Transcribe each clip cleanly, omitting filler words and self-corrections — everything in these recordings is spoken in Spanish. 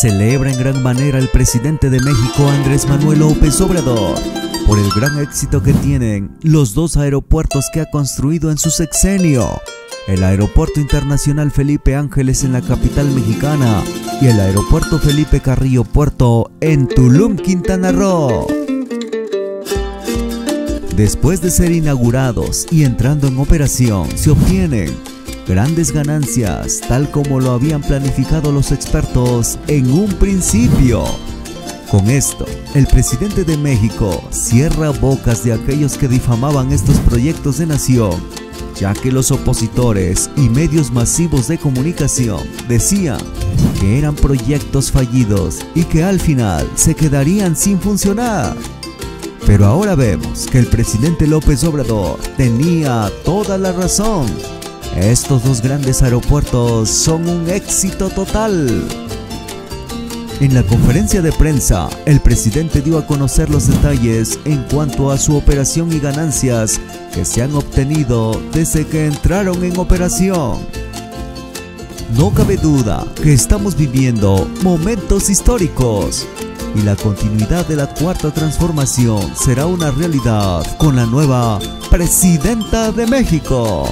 celebra en gran manera el presidente de México, Andrés Manuel López Obrador, por el gran éxito que tienen los dos aeropuertos que ha construido en su sexenio: el Aeropuerto Internacional Felipe Ángeles en la capital mexicana y el Aeropuerto Felipe Carrillo Puerto en Tulum, Quintana Roo. Después de ser inaugurados y entrando en operación, se obtienen grandes ganancias, tal como lo habían planificado los expertos en un principio. Con esto, el presidente de México cierra bocas de aquellos que difamaban estos proyectos de nación, ya que los opositores y medios masivos de comunicación decían que eran proyectos fallidos y que al final se quedarían sin funcionar. Pero ahora vemos que el presidente López Obrador tenía toda la razón. Estos dos grandes aeropuertos son un éxito total. En la conferencia de prensa, el presidente dio a conocer los detalles en cuanto a su operación y ganancias que se han obtenido desde que entraron en operación. No cabe duda que estamos viviendo momentos históricos y la continuidad de la Cuarta Transformación será una realidad con la nueva Presidenta de México.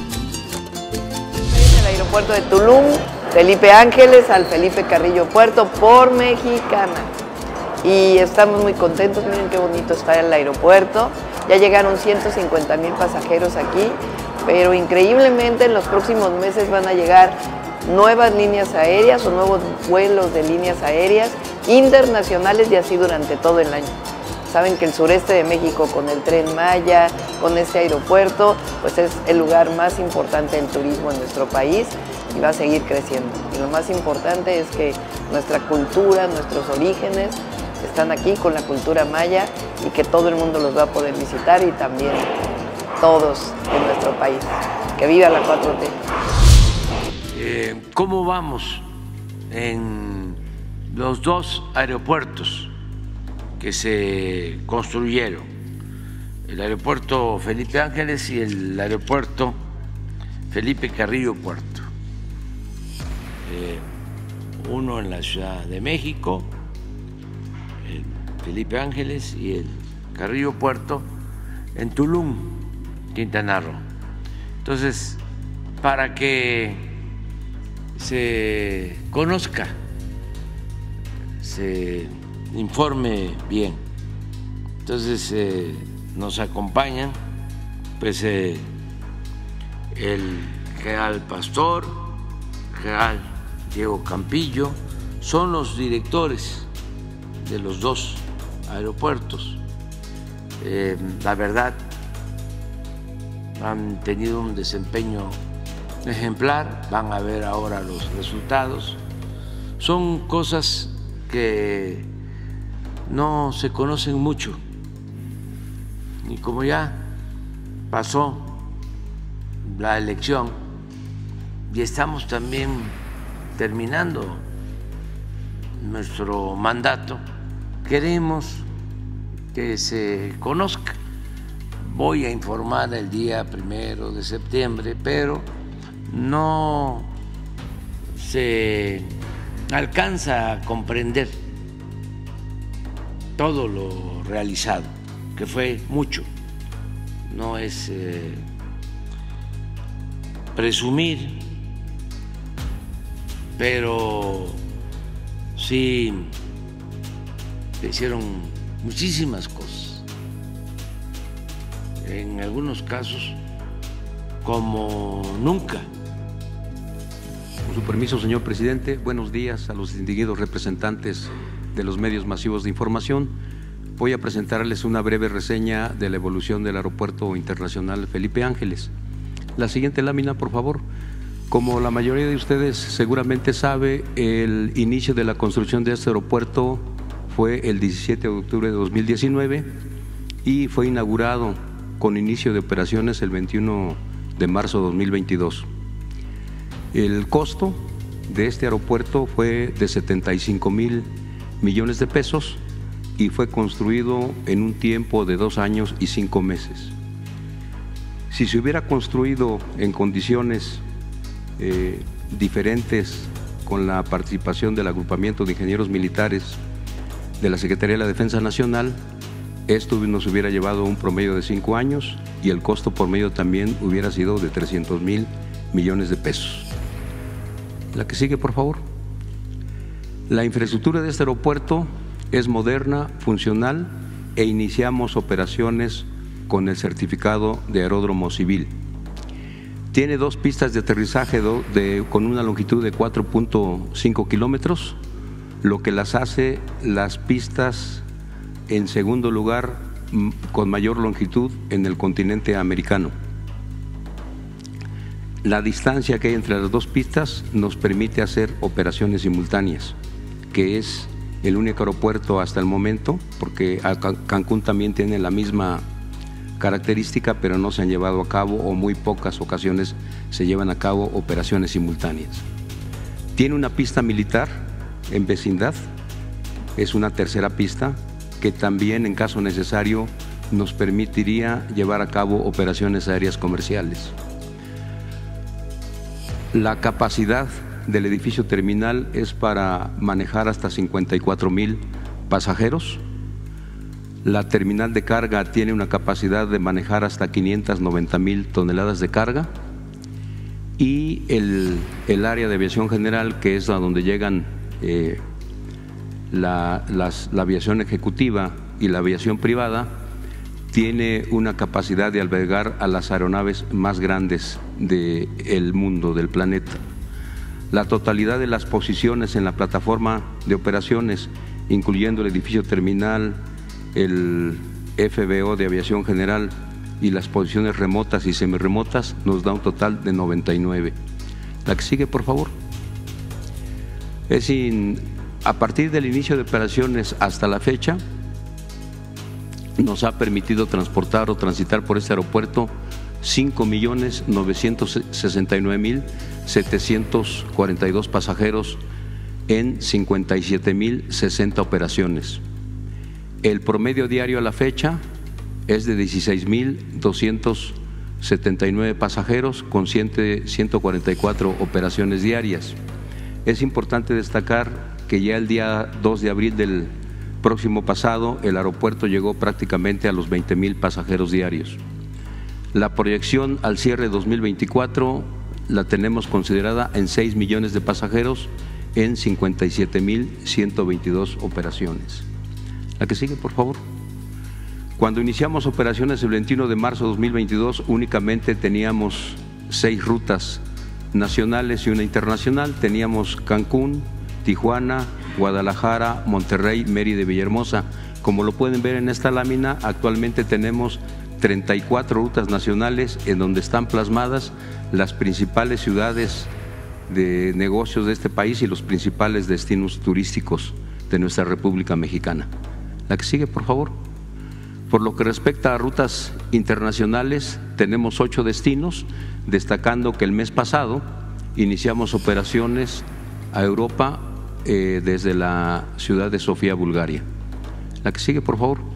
El aeropuerto de Tulum, Felipe Ángeles al Felipe Carrillo Puerto por Mexicana. Y estamos muy contentos, miren qué bonito está el aeropuerto. Ya llegaron 150,000 pasajeros aquí, pero increíblemente en los próximos meses van a llegar nuevas líneas aéreas o nuevos vuelos de líneas aéreas internacionales, y así durante todo el año. Saben que el sureste de México, con el Tren Maya, con este aeropuerto, pues es el lugar más importante del turismo en nuestro país y va a seguir creciendo. Y lo más importante es que nuestra cultura, nuestros orígenes están aquí con la cultura maya y que todo el mundo los va a poder visitar, y también todos en nuestro país. ¡Que viva la 4T! ¿Cómo vamos en los dos aeropuertos que se construyeron? El aeropuerto Felipe Ángeles y el aeropuerto Felipe Carrillo Puerto. Uno en la Ciudad de México, el Felipe Ángeles, y el Carrillo Puerto en Tulum, Quintana Roo. Entonces, para que se conozca, se informe bien. Entonces nos acompañan pues el general Pastor, general Diego Campillo, son los directores de los dos aeropuertos. La verdad, han tenido un desempeño ejemplar, van a ver ahora los resultados. Son cosas que no se conocen mucho, y como ya pasó la elección y estamos también terminando nuestro mandato, queremos que se conozca. Voy a informar el día 1 de septiembre, pero no se alcanza a comprender todo lo realizado, que fue mucho. No es presumir, pero sí se hicieron muchísimas cosas, en algunos casos como nunca. Con su permiso, señor presidente, buenos días a los distinguidos representantes de los medios masivos de información. Voy a presentarles una breve reseña de la evolución del Aeropuerto Internacional Felipe Ángeles. La siguiente lámina, por favor. Como la mayoría de ustedes seguramente sabe, el inicio de la construcción de este aeropuerto fue el 17 de octubre de 2019 y fue inaugurado con inicio de operaciones el 21 de marzo de 2022. El costo de este aeropuerto fue de 75,000 millones de pesos y fue construido en un tiempo de 2 años y 5 meses. Si se hubiera construido en condiciones diferentes con la participación del agrupamiento de ingenieros militares de la Secretaría de la Defensa Nacional, esto nos hubiera llevado un promedio de 5 años y el costo por medio también hubiera sido de 300,000 millones de pesos. La que sigue, por favor. La infraestructura de este aeropuerto es moderna, funcional e iniciamos operaciones con el certificado de aeródromo civil. Tiene 2 pistas de aterrizaje con una longitud de 4.5 kilómetros, lo que las hace las pistas en segundo lugar con mayor longitud en el continente americano. La distancia que hay entre las 2 pistas nos permite hacer operaciones simultáneas, que es el único aeropuerto hasta el momento, porque Cancún también tiene la misma característica, pero no se han llevado a cabo, o muy pocas ocasiones se llevan a cabo operaciones simultáneas. Tiene una pista militar en vecindad, es una tercera pista que también, en caso necesario, nos permitiría llevar a cabo operaciones aéreas comerciales. La capacidad del edificio terminal es para manejar hasta 54,000 pasajeros. La terminal de carga tiene una capacidad de manejar hasta 590,000 toneladas de carga, y el área de aviación general, que es a donde llegan la aviación ejecutiva y la aviación privada, tiene una capacidad de albergar a las aeronaves más grandes del mundo, del planeta. La totalidad de las posiciones en la plataforma de operaciones, incluyendo el edificio terminal, el FBO de aviación general y las posiciones remotas y semirremotas, nos da un total de 99. La que sigue, por favor. A partir del inicio de operaciones hasta la fecha, nos ha permitido transportar o transitar por este aeropuerto 5.969.742 pasajeros en 57.060 operaciones. El promedio diario a la fecha es de 16.279 pasajeros con 144 operaciones diarias. Es importante destacar que ya el día 2 de abril del próximo pasado, el aeropuerto llegó prácticamente a los 20,000 pasajeros diarios. La proyección al cierre de 2024 la tenemos considerada en 6 millones de pasajeros en 57.122 operaciones. La que sigue, por favor. Cuando iniciamos operaciones el 21 de marzo de 2022, únicamente teníamos 6 rutas nacionales y una internacional. Teníamos Cancún, Tijuana, Guadalajara, Monterrey, Mérida y Villahermosa. Como lo pueden ver en esta lámina, actualmente tenemos 34 rutas nacionales en donde están plasmadas las principales ciudades de negocios de este país y los principales destinos turísticos de nuestra República Mexicana. La que sigue, por favor. Por lo que respecta a rutas internacionales, tenemos 8 destinos, destacando que el mes pasado iniciamos operaciones a Europa desde la ciudad de Sofía, Bulgaria. La que sigue, por favor.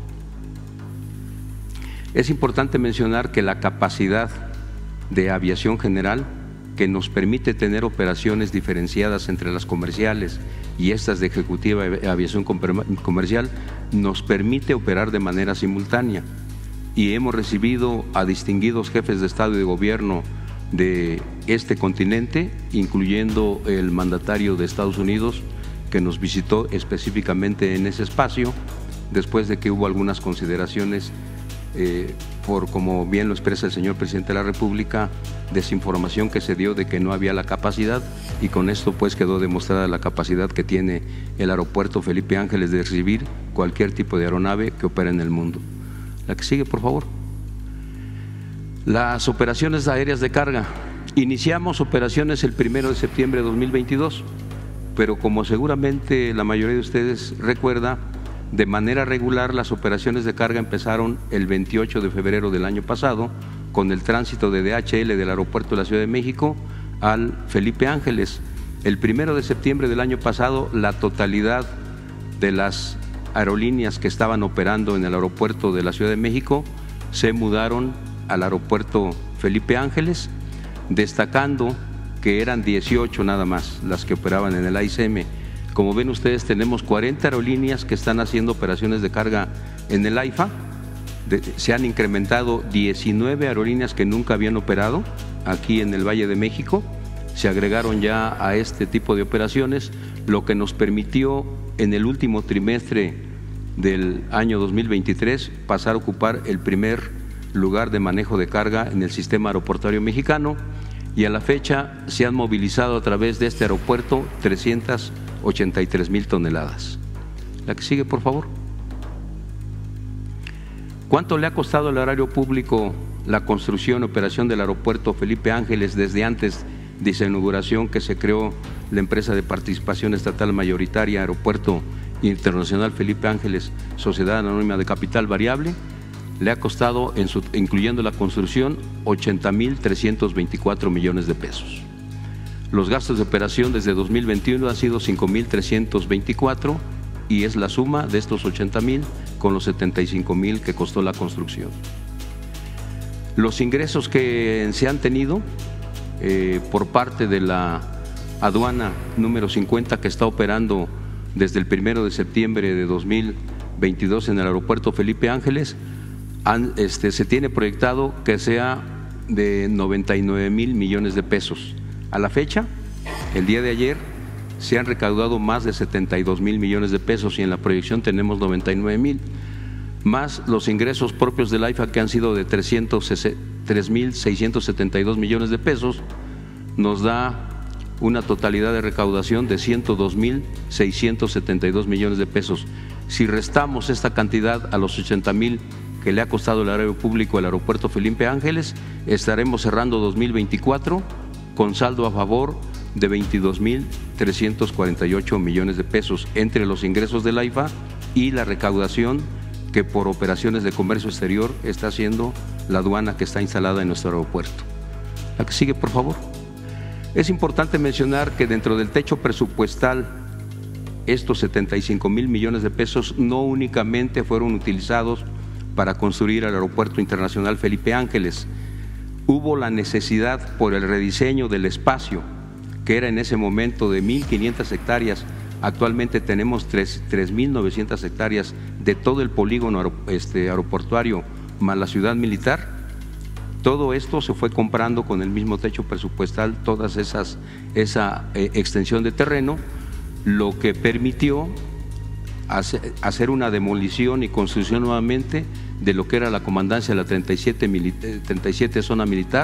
Es importante mencionar que la capacidad de aviación general, que nos permite tener operaciones diferenciadas entre las comerciales y estas de ejecutiva aviación comercial, nos permite operar de manera simultánea. Y hemos recibido a distinguidos jefes de Estado y de Gobierno de este continente, incluyendo el mandatario de Estados Unidos, que nos visitó específicamente en ese espacio, después de que hubo algunas consideraciones por, como bien lo expresa el señor presidente de la República, desinformación que se dio de que no había la capacidad, y con esto pues quedó demostrada la capacidad que tiene el aeropuerto Felipe Ángeles de recibir cualquier tipo de aeronave que opera en el mundo. La que sigue, por favor. Las operaciones aéreas de carga. Iniciamos operaciones el 1 de septiembre de 2022, pero como seguramente la mayoría de ustedes recuerda, de manera regular las operaciones de carga empezaron el 28 de febrero del año pasado con el tránsito de DHL del aeropuerto de la Ciudad de México al Felipe Ángeles. El 1 de septiembre del año pasado, la totalidad de las aerolíneas que estaban operando en el aeropuerto de la Ciudad de México se mudaron al aeropuerto Felipe Ángeles, destacando que eran 18 nada más las que operaban en el AICM. Como ven ustedes, tenemos 40 aerolíneas que están haciendo operaciones de carga en el AIFA. Se han incrementado 19 aerolíneas que nunca habían operado aquí en el Valle de México. Se agregaron ya a este tipo de operaciones, lo que nos permitió en el último trimestre del año 2023 pasar a ocupar el primer lugar de manejo de carga en el sistema aeroportuario mexicano, y a la fecha se han movilizado a través de este aeropuerto 383,000 toneladas. La que sigue, por favor. ¿Cuánto le ha costado al erario público la construcción y operación del aeropuerto Felipe Ángeles desde antes de su inauguración, que se creó la empresa de participación estatal mayoritaria Aeropuerto Internacional Felipe Ángeles, Sociedad Anónima de Capital Variable? Le ha costado, incluyendo la construcción, 80,324 millones de pesos. Los gastos de operación desde 2021 han sido 5,324 y es la suma de estos 80,000 con los 75,000 que costó la construcción. Los ingresos que se han tenido por parte de la aduana número 50, que está operando desde el 1 de septiembre de 2022 en el aeropuerto Felipe Ángeles, se tiene proyectado que sea de 99,000 millones de pesos. A la fecha, el día de ayer, se han recaudado más de 72,000 millones de pesos y en la proyección tenemos 99,000, más los ingresos propios del AIFA, que han sido de 3,672 millones de pesos, nos da una totalidad de recaudación de 102,672 millones de pesos. Si restamos esta cantidad a los 80,000 que le ha costado el erario público el aeropuerto Felipe Ángeles, estaremos cerrando 2024 con saldo a favor de 22,348 millones de pesos entre los ingresos del AIFA y la recaudación que por operaciones de comercio exterior está haciendo la aduana que está instalada en nuestro aeropuerto. La que sigue, por favor. Es importante mencionar que dentro del techo presupuestal, estos 75,000 millones de pesos no únicamente fueron utilizados para construir el Aeropuerto Internacional Felipe Ángeles. Hubo la necesidad por el rediseño del espacio, que era en ese momento de 1,500 hectáreas. Actualmente tenemos 3,900 hectáreas de todo el polígono aeroportuario más la ciudad militar. Todo esto se fue comprando con el mismo techo presupuestal, esa extensión de terreno, lo que permitió hacer una demolición y construcción nuevamente de lo que era la comandancia de la 37 zona militar.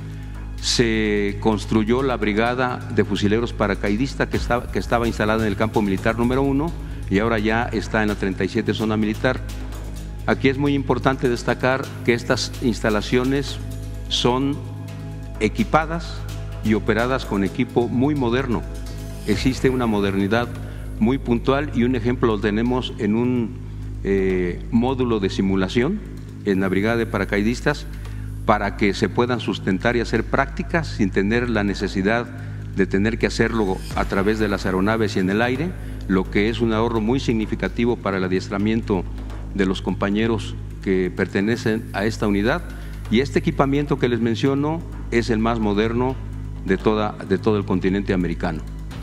Se construyó la brigada de fusileros paracaidistas que estaba instalada en el campo militar número 1 y ahora ya está en la 37 zona militar. Aquí es muy importante destacar que estas instalaciones son equipadas y operadas con equipo muy moderno. Existe una modernidad muy puntual y un ejemplo lo tenemos en un módulo de simulación en la brigada de paracaidistas para que se puedan sustentar y hacer prácticas sin tener la necesidad de tener que hacerlo a través de las aeronaves y en el aire, lo que es un ahorro muy significativo para el adiestramiento de los compañeros que pertenecen a esta unidad. Y este equipamiento que les menciono es el más moderno de todo el continente americano.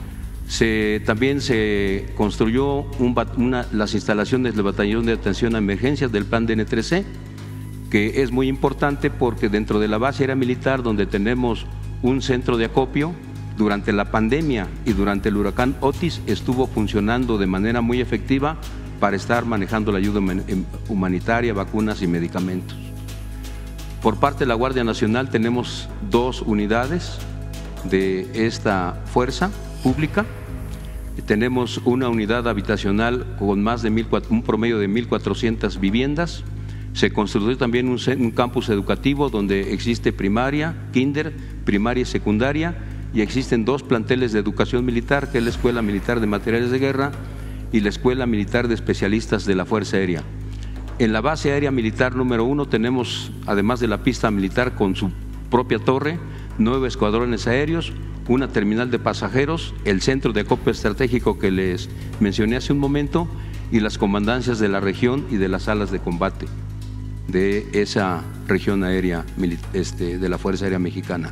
También se construyó las instalaciones del Batallón de Atención a Emergencias del Plan DN3C, que es muy importante porque dentro de la base aérea militar, donde tenemos un centro de acopio, durante la pandemia y durante el huracán Otis estuvo funcionando de manera muy efectiva para estar manejando la ayuda humanitaria, vacunas y medicamentos. Por parte de la Guardia Nacional tenemos 2 unidades de esta fuerza pública. Tenemos una unidad habitacional con un promedio de 1,400 viviendas. Se construyó también un campus educativo donde existe primaria, kinder, primaria y secundaria, y existen 2 planteles de educación militar, que es la Escuela Militar de Materiales de Guerra y la Escuela Militar de Especialistas de la Fuerza Aérea. En la base aérea militar número 1 tenemos, además de la pista militar con su propia torre, 9 escuadrones aéreos, una terminal de pasajeros, el centro de acopio estratégico que les mencioné hace un momento y las comandancias de la región y de las salas de combate de esa región aérea de la Fuerza Aérea Mexicana.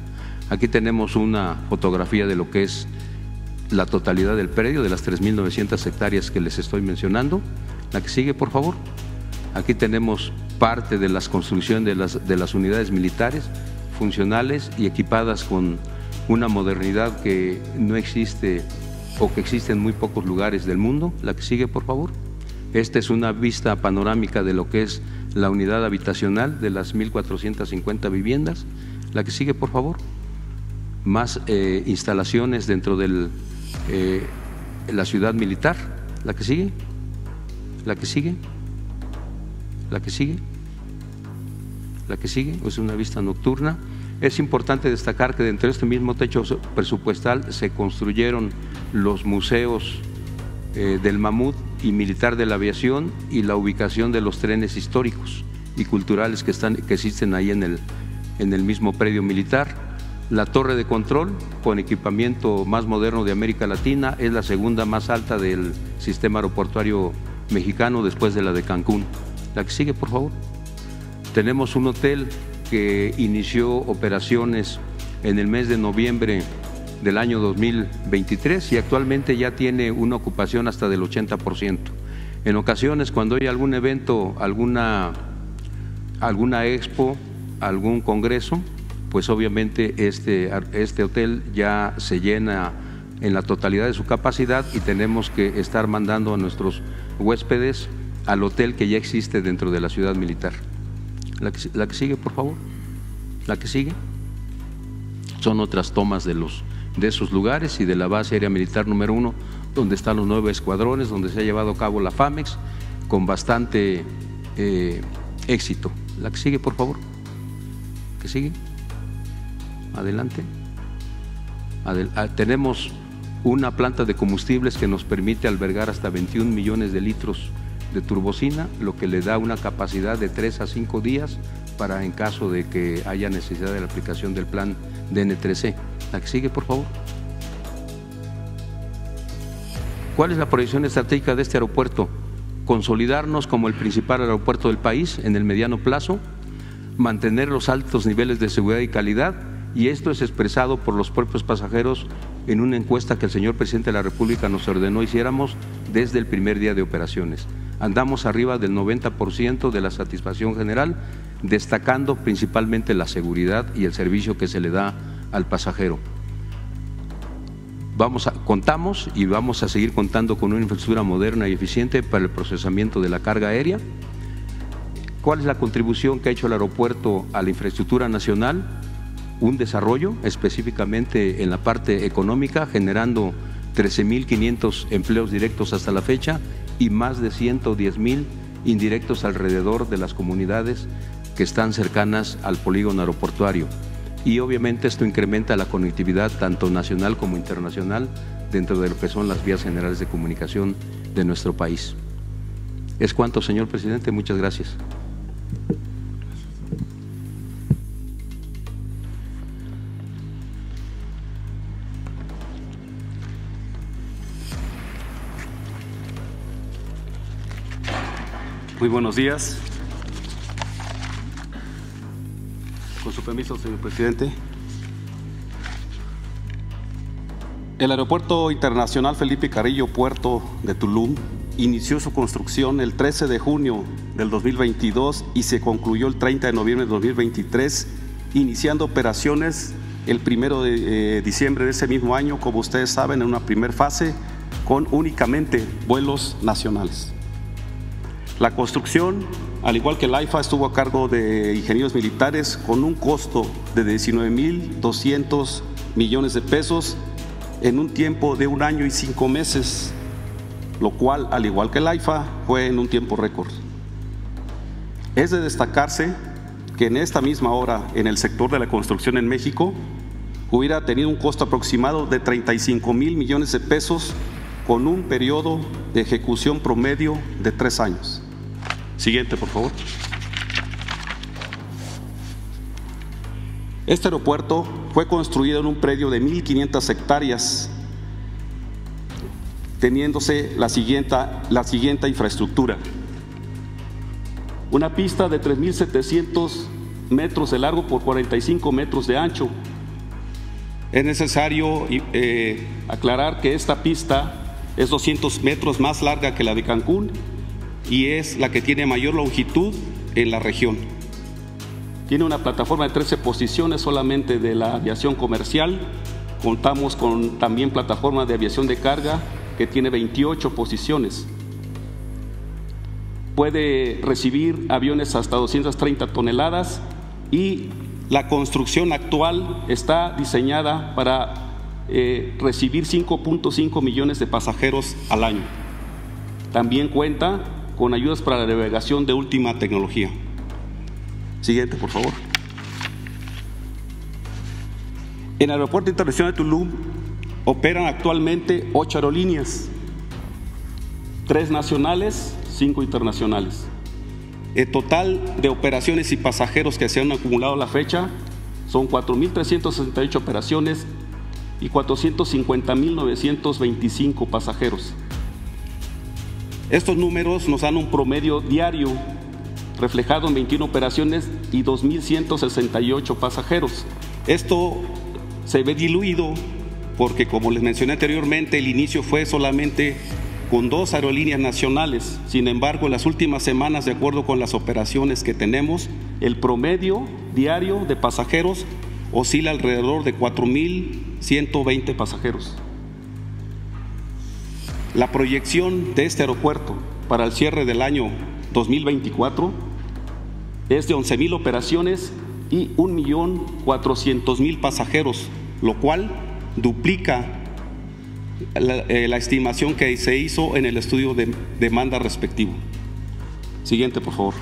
Aquí tenemos una fotografía de lo que es la totalidad del predio, de las 3.900 hectáreas que les estoy mencionando. La que sigue, por favor. Aquí tenemos parte de las construcciones de las unidades militares funcionales y equipadas con una modernidad que no existe o que existe en muy pocos lugares del mundo. La que sigue, por favor. Esta es una vista panorámica de lo que es la unidad habitacional de las 1.450 viviendas. La que sigue, por favor. Más instalaciones dentro de la ciudad militar. La que sigue. La que sigue. La que sigue. La que sigue. Es una vista nocturna. Es importante destacar que dentro de este mismo techo presupuestal se construyeron los museos del Mamut y Militar de la Aviación y la ubicación de los trenes históricos y culturales que existen ahí en el mismo predio militar. La torre de control, con equipamiento más moderno de América Latina, es la segunda más alta del sistema aeroportuario mexicano después de la de Cancún. La que sigue, por favor. Tenemos un hotel que inició operaciones en el mes de noviembre del año 2023 y actualmente ya tiene una ocupación hasta del 80%. En ocasiones, cuando hay algún evento, alguna expo, algún congreso, pues obviamente este hotel ya se llena en la totalidad de su capacidad y tenemos que estar mandando a nuestros huéspedes al hotel que ya existe dentro de la ciudad militar. La que sigue, por favor. La que sigue. Son otras tomas de esos lugares y de la base aérea militar número 1, donde están los 9 escuadrones, donde se ha llevado a cabo la FAMEX con bastante éxito. La que sigue, por favor. ¿Qué sigue? Adelante. Tenemos una planta de combustibles que nos permite albergar hasta 21 millones de litros de turbocina, lo que le da una capacidad de 3 a 5 días para en caso de que haya necesidad de la aplicación del plan DN3C. La que sigue, por favor. ¿Cuál es la proyección estratégica de este aeropuerto? Consolidarnos como el principal aeropuerto del país en el mediano plazo, mantener los altos niveles de seguridad y calidad, y esto es expresado por los propios pasajeros en una encuesta que el señor presidente de la República nos ordenó hiciéramos desde el primer día de operaciones. Andamos arriba del 90% de la satisfacción general, destacando principalmente la seguridad y el servicio que se le da al pasajero. Contamos y vamos a seguir contando con una infraestructura moderna y eficiente para el procesamiento de la carga aérea. ¿Cuál es la contribución que ha hecho el aeropuerto a la infraestructura nacional? Un desarrollo específicamente en la parte económica, generando 13.500 empleos directos hasta la fecha y más de 110.000 indirectos alrededor de las comunidades que están cercanas al polígono aeroportuario. Y obviamente esto incrementa la conectividad tanto nacional como internacional dentro de lo que son las vías generales de comunicación de nuestro país. Es cuanto, señor presidente. Muchas gracias. Muy buenos días. Con su permiso, señor presidente. El Aeropuerto Internacional Felipe Carrillo Puerto de Tulum inició su construcción el 13 de junio del 2022 y se concluyó el 30 de noviembre de 2023, iniciando operaciones el 1 de diciembre de ese mismo año, como ustedes saben, en una primera fase con únicamente vuelos nacionales. La construcción, al igual que el AIFA, estuvo a cargo de ingenieros militares con un costo de 19.200 millones de pesos en un tiempo de 1 año y 5 meses, lo cual, al igual que el AIFA, fue en un tiempo récord. Es de destacarse que en esta misma hora, en el sector de la construcción en México, hubiera tenido un costo aproximado de 35.000 millones de pesos con un periodo de ejecución promedio de 3 años. Siguiente, por favor. Este aeropuerto fue construido en un predio de 1.500 hectáreas, teniéndose la siguiente infraestructura. Una pista de 3.700 metros de largo por 45 metros de ancho, Es necesario aclarar que esta pista es 200 metros más larga que la de Cancún y es la que tiene mayor longitud en la región. Tiene una plataforma de 13 posiciones solamente de la aviación comercial. Contamos con también plataforma de aviación de carga que tiene 28 posiciones. Puede recibir aviones hasta 230 toneladas y la construcción actual está diseñada para recibir 5.5 millones de pasajeros al año. También cuenta con ayudas para la navegación de última tecnología. Siguiente, por favor. En el Aeropuerto Internacional de Tulum operan actualmente 8 aerolíneas, 3 nacionales, 5 internacionales. El total de operaciones y pasajeros que se han acumulado a la fecha son 4.368 operaciones y 450.925 pasajeros. Estos números nos dan un promedio diario reflejado en 21 operaciones y 2.168 pasajeros. Esto se ve diluido porque, como les mencioné anteriormente, el inicio fue solamente con 2 aerolíneas nacionales. Sin embargo, en las últimas semanas, de acuerdo con las operaciones que tenemos, el promedio diario de pasajeros oscila alrededor de 4.120 pasajeros. La proyección de este aeropuerto para el cierre del año 2024 es de 11.000 operaciones y 1.400.000 pasajeros, lo cual duplica la estimación que se hizo en el estudio de demanda respectivo. Siguiente, por favor.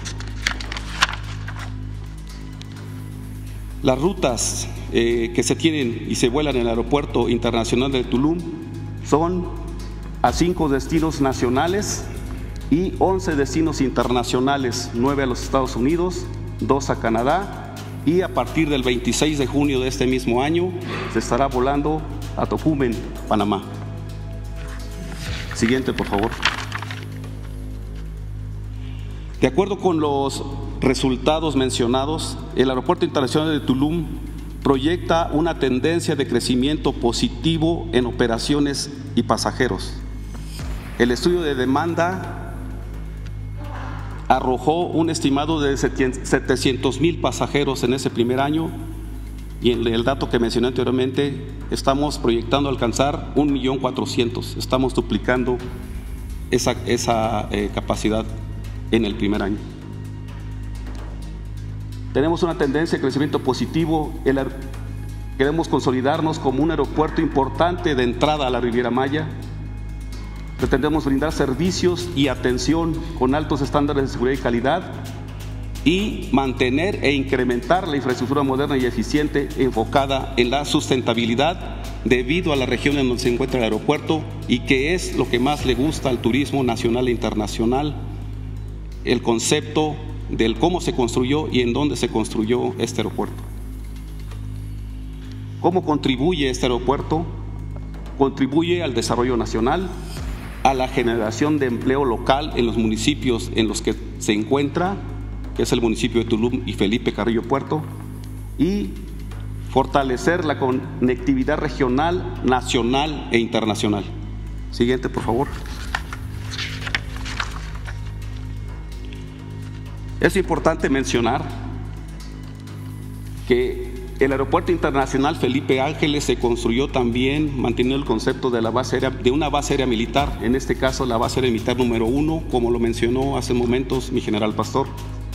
Las rutas que se tienen y se vuelan en el Aeropuerto Internacional de Tulum son a 5 destinos nacionales y 11 destinos internacionales, 9 a los Estados Unidos, 2 a Canadá, y a partir del 26 de junio de este mismo año se estará volando a Tocumen, Panamá. Siguiente, por favor. De acuerdo con los resultados mencionados, el Aeropuerto Internacional de Tulum proyecta una tendencia de crecimiento positivo en operaciones y pasajeros. El estudio de demanda arrojó un estimado de 700.000 pasajeros en ese primer año y en el dato que mencioné anteriormente estamos proyectando alcanzar 1.400.000. Estamos duplicando esa capacidad en el primer año. Tenemos una tendencia de crecimiento positivo. Queremos consolidarnos como un aeropuerto importante de entrada a la Riviera Maya. Pretendemos brindar servicios y atención con altos estándares de seguridad y calidad y mantener e incrementar la infraestructura moderna y eficiente enfocada en la sustentabilidad debido a la región en donde se encuentra el aeropuerto y que es lo que más le gusta al turismo nacional e internacional, el concepto del cómo se construyó y en dónde se construyó este aeropuerto. ¿Cómo contribuye este aeropuerto? Contribuye al desarrollo nacional, a la generación de empleo local en los municipios en los que se encuentra, que es el municipio de Tulum y Felipe Carrillo Puerto, y fortalecer la conectividad regional, nacional e internacional. Siguiente, por favor. Es importante mencionar que el Aeropuerto Internacional Felipe Ángeles se construyó también manteniendo el concepto de una base aérea militar, en este caso la base aérea militar número 1, como lo mencionó hace momentos mi general Pastor.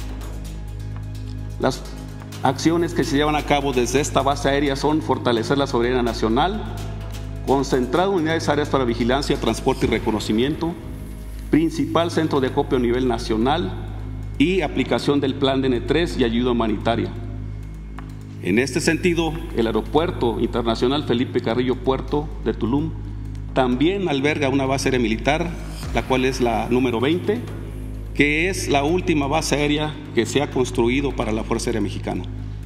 Las acciones que se llevan a cabo desde esta base aérea son fortalecer la soberanía nacional, concentrar unidades aéreas para vigilancia, transporte y reconocimiento, principal centro de acopio a nivel nacional y aplicación del plan DN3 y ayuda humanitaria. En este sentido, el Aeropuerto Internacional Felipe Carrillo Puerto de Tulum también alberga una base aérea militar, la cual es la número 20, que es la última base aérea que se ha construido para la Fuerza Aérea Mexicana.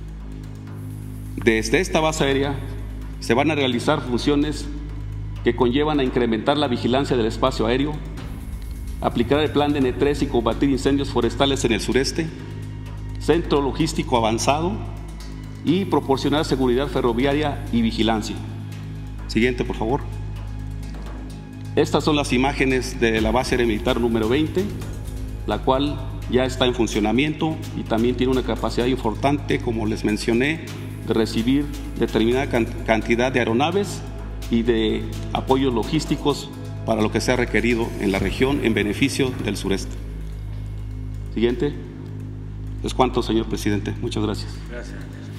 Desde esta base aérea se van a realizar funciones que conllevan a incrementar la vigilancia del espacio aéreo, aplicar el plan DN3 y combatir incendios forestales en el sureste, centro logístico avanzado, y proporcionar seguridad ferroviaria y vigilancia. Siguiente, por favor. Estas son las imágenes de la base aérea militar número 20, la cual ya está en funcionamiento y también tiene una capacidad importante, como les mencioné, de recibir determinada cantidad de aeronaves y de apoyos logísticos para lo que sea requerido en la región en beneficio del sureste. Siguiente. Es cuanto, señor presidente. Muchas gracias. Gracias.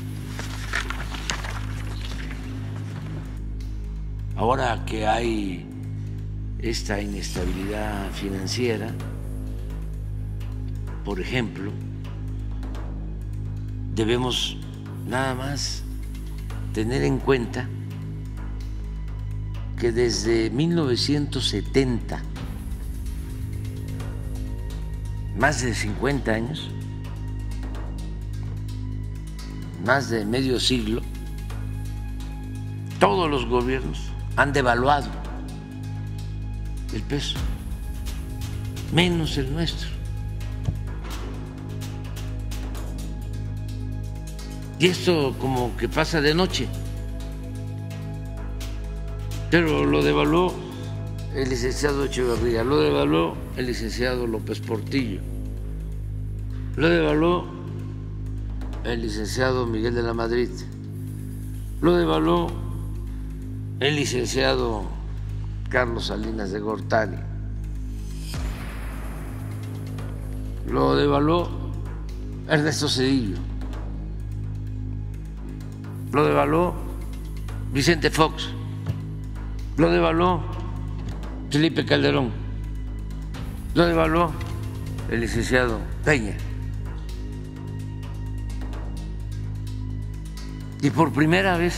Ahora que hay esta inestabilidad financiera, por ejemplo, debemos nada más tener en cuenta que desde 1970, más de 50 años, más de medio siglo, todos los gobiernos han devaluado el peso, menos el nuestro. Y esto como que pasa de noche, pero lo devaluó el licenciado Echeverría, lo devaluó el licenciado López Portillo, lo devaluó el licenciado Miguel de la Madrid, lo devaluó el licenciado Carlos Salinas de Gortari, lo devaluó Ernesto Zedillo, lo devaluó Vicente Fox, lo devaluó Felipe Calderón, lo devaluó el licenciado Peña. Y por primera vez,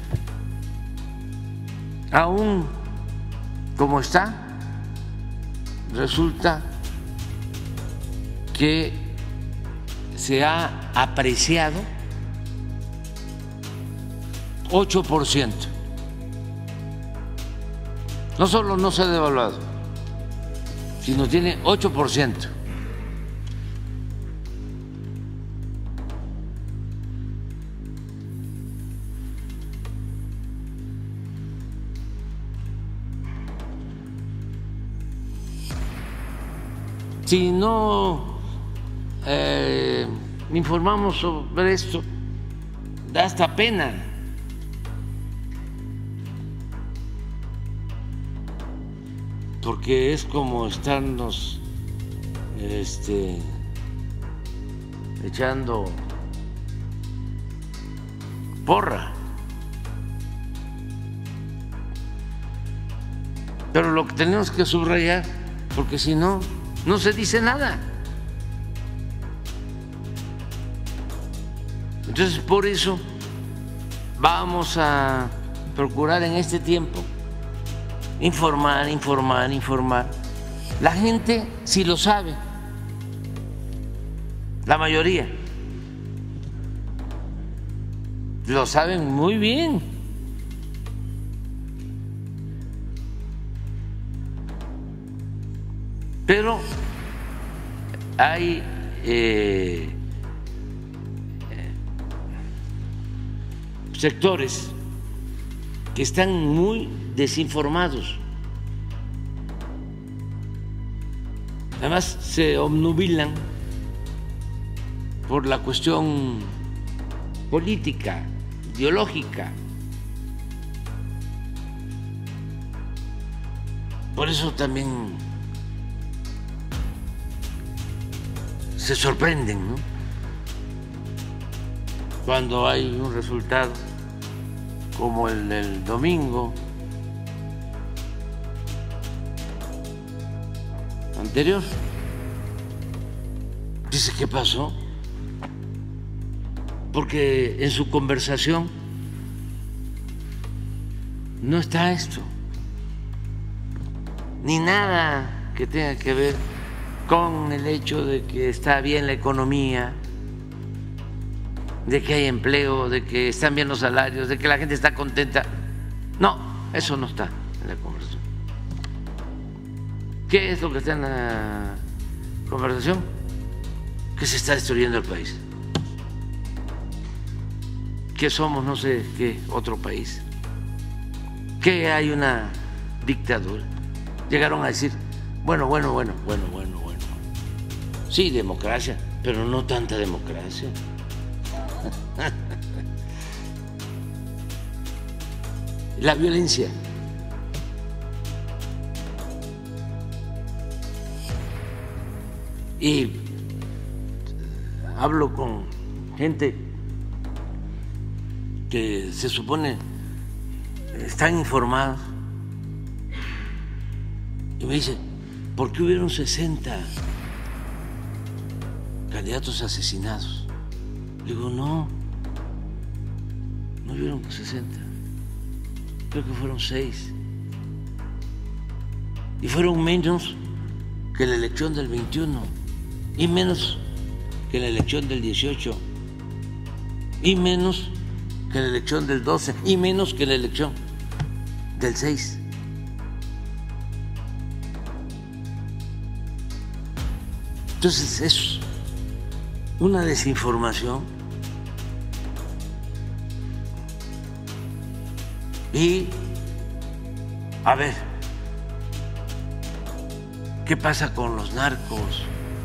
aún como está, resulta que se ha apreciado 8%. No solo no se ha devaluado, sino tiene 8%. Si no informamos sobre esto, da hasta pena. Porque es como estarnos echando porra. Pero lo que tenemos que subrayar, porque si no, no se dice nada. Entonces, por eso vamos a procurar en este tiempo informar. La gente sí lo sabe, la mayoría lo saben muy bien. Pero hay sectores que están muy desinformados. Además se obnubilan por la cuestión política, ideológica. Por eso también se sorprenden, ¿no?, cuando hay un resultado como el del domingo anterior. Dice, ¿qué pasó? Porque en su conversación no está esto, ni nada que tenga que ver con el hecho de que está bien la economía, de que hay empleo, de que están bien los salarios, de que la gente está contenta. No, eso no está en la conversación. ¿Qué es lo que está en la conversación? Que se está destruyendo el país. que somos no sé qué otro país, que hay una dictadura. Llegaron a decir, bueno. Sí, democracia, pero no tanta democracia. La violencia. Y hablo con gente que se supone están informados y me dicen, ¿por qué hubieron 60 candidatos asesinados? Le digo, no hubieron 60, creo que fueron 6 y fueron menos que la elección del 21 y menos que la elección del 18 y menos que la elección del 12 y menos que la elección del 6. Entonces es una desinformación y a ver, ¿qué pasa con los narcos?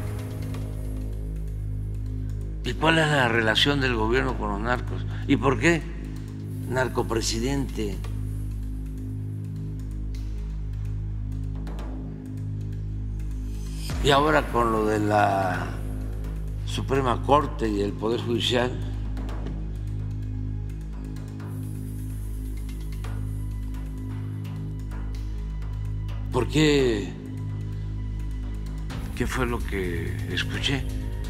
¿Y cuál es la relación del gobierno con los narcos? ¿Y por qué narcopresidente? Y ahora con lo de la Suprema Corte y el Poder Judicial, ¿por qué? ¿Qué fue lo que escuché?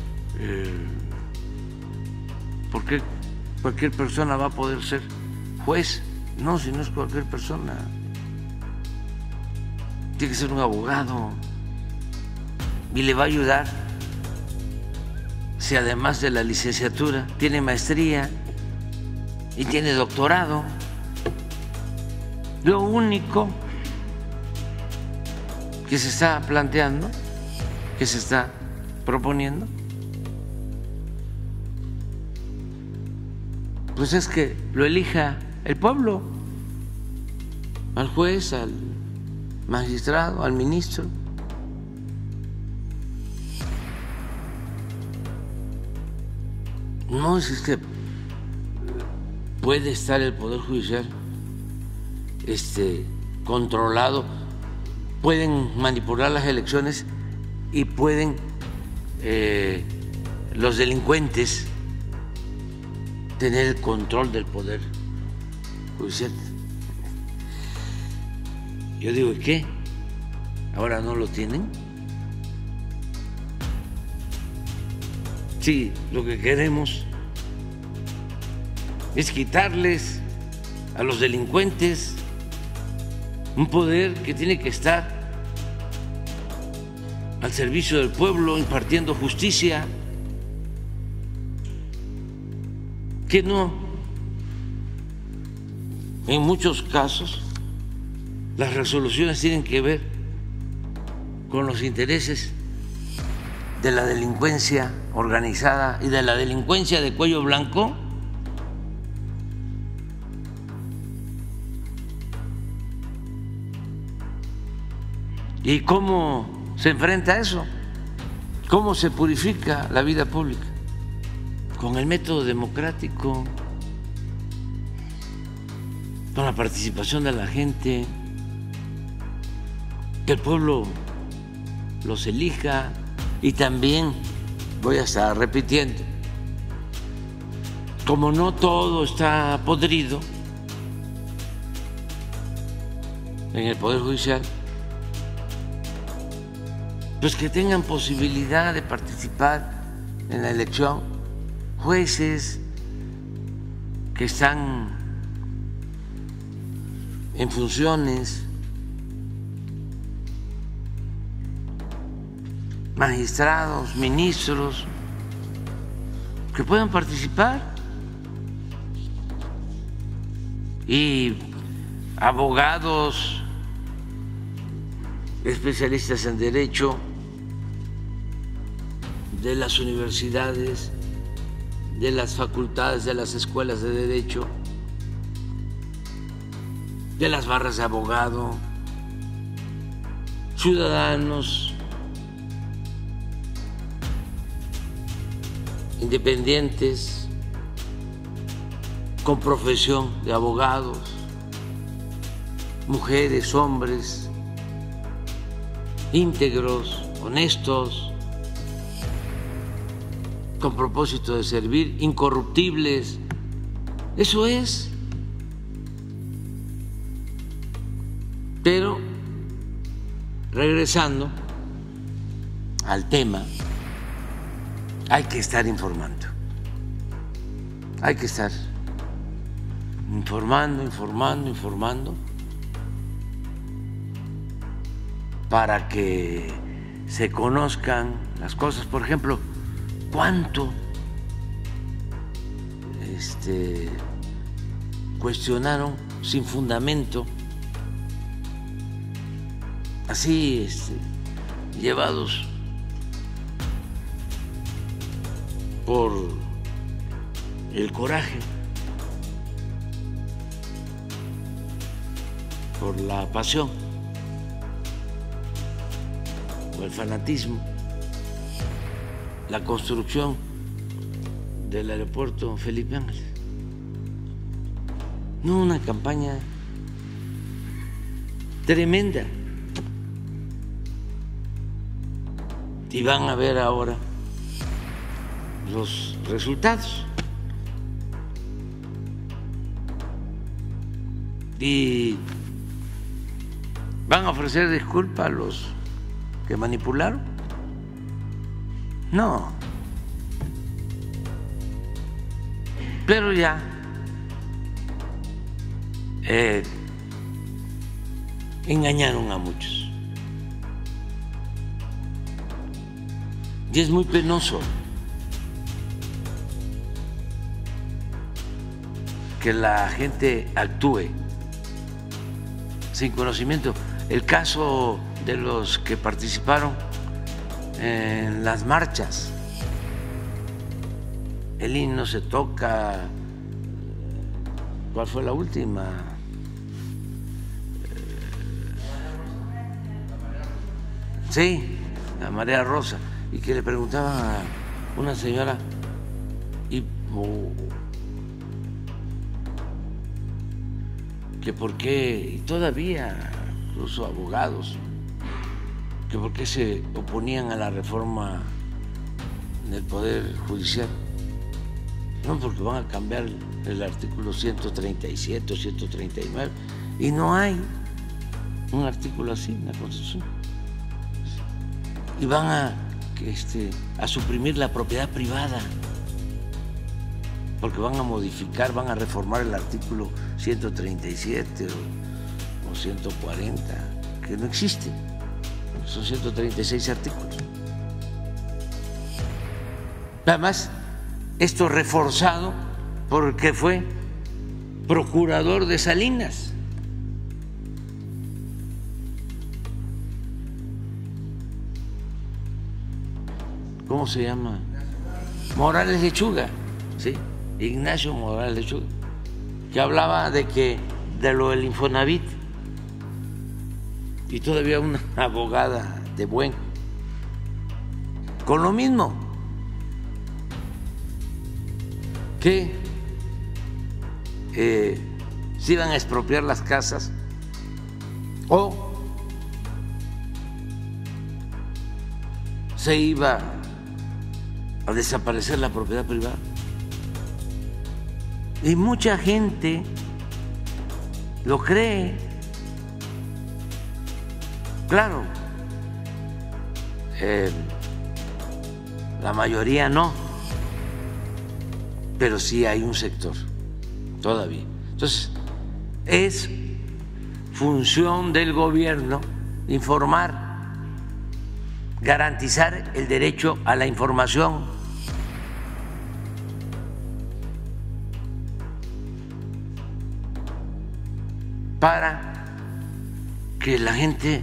¿Por qué cualquier persona va a poder ser juez? No, si no es cualquier persona. Tiene que ser un abogado y le va a ayudar si además de la licenciatura tiene maestría y tiene doctorado. Lo único que se está planteando, que se está proponiendo, pues es que lo elija el pueblo, al juez, al magistrado, al ministro. No es que puede estar el Poder Judicial controlado, pueden manipular las elecciones y pueden los delincuentes tener el control del Poder Judicial. Yo digo, ¿qué? ¿Ahora no lo tienen? Sí, lo que queremos es quitarles a los delincuentes un poder que tiene que estar al servicio del pueblo, impartiendo justicia. Que no, en muchos casos las resoluciones tienen que ver con los intereses de la delincuencia organizada y de la delincuencia de cuello blanco. ¿Y cómo se enfrenta a eso? ¿Cómo se purifica la vida pública? Con el método democrático, con la participación de la gente, que el pueblo los elija. Y también voy a estar repitiendo, como no todo está podrido en el Poder Judicial, pues que tengan posibilidad de participar en la elección jueces que están en funciones, magistrados, ministros, que puedan participar, y abogados, especialistas en derecho de las universidades, de las facultades de las escuelas de derecho, de las barras de abogado, ciudadanos independientes con profesión de abogados, mujeres, hombres, íntegros, honestos, con propósito de servir, incorruptibles. Eso es. Pero, regresando al tema, hay que estar informando. Hay que estar informando, para que se conozcan las cosas. Por ejemplo, ¿cuánto cuestionaron sin fundamento, así llevados por el coraje, por la pasión, por el fanatismo, la construcción del aeropuerto Felipe Ángeles? No, una campaña tremenda. Y van a ver ahora los resultados. Y van a ofrecer disculpas a los que manipularon. No. Pero ya engañaron a muchos. Y es muy penoso que la gente actúe sin conocimiento. El caso de los que participaron en las marchas, el himno se toca. ¿Cuál fue la última? Sí, la marea rosa. Y que le preguntaban a una señora, que por qué, y todavía incluso abogados, que por qué se oponían a la reforma del Poder Judicial. No, porque van a cambiar el artículo 137 o 139, y no hay un artículo así en la Constitución. Y van a suprimir la propiedad privada, porque van a modificar, van a reformar el artículo 137 o 140, que no existe. Son 136 artículos. Además, esto reforzado porque fue procurador de Salinas. ¿Cómo se llama? Morales Lechuga, ¿sí? Ignacio Morales Lechuga, que hablaba de lo del Infonavit, y todavía una abogada de buen, con lo mismo, que se iban a expropiar las casas o se iba a desaparecer la propiedad privada. Y mucha gente lo cree. Claro, la mayoría no, pero sí hay un sector todavía. Entonces, es función del gobierno informar, garantizar el derecho a la información. Para que la gente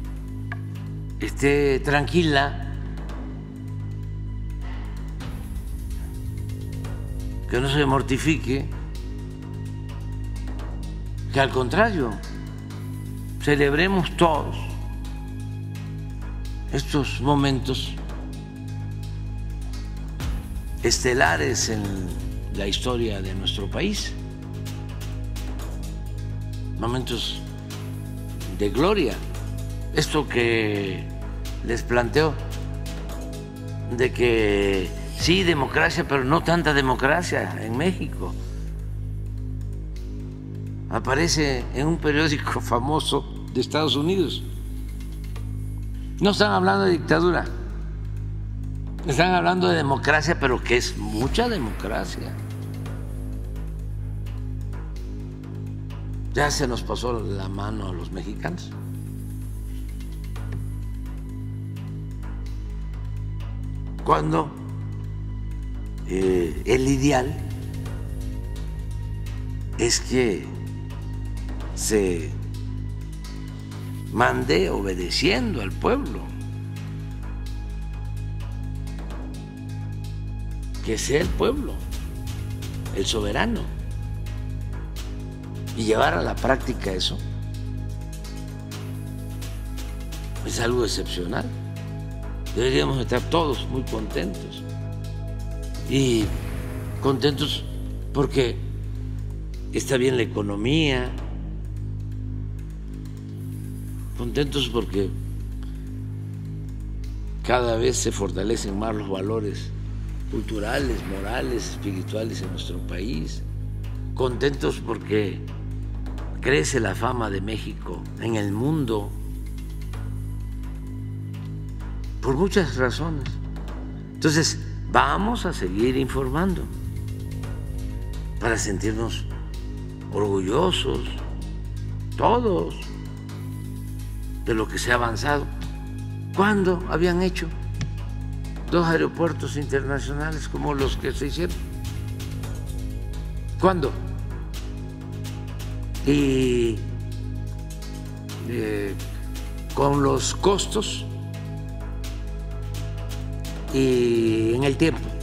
esté tranquila que no se mortifique, que al contrario, celebremos todos estos momentos estelares en la historia de nuestro país, momentos de gloria. Esto que les planteo de que sí, democracia, pero no tanta democracia en México. Aparece en un periódico famoso de Estados Unidos. No están hablando de dictadura, están hablando de democracia, pero que es mucha democracia. Ya se nos pasó la mano a los mexicanos. Cuando el ideal es que se mande obedeciendo al pueblo, que sea el pueblo el soberano, y llevar a la práctica eso es algo excepcional. Deberíamos estar todos muy contentos, y contentos porque está bien la economía, contentos porque cada vez se fortalecen más los valores culturales, morales, espirituales en nuestro país, contentos porque crece la fama de México en el mundo, por muchas razones. Entonces, vamos a seguir informando para sentirnos orgullosos, todos, de lo que se ha avanzado. ¿Cuándo habían hecho 2 aeropuertos internacionales como los que se hicieron? ¿Cuándo? Y con los costos y en el tiempo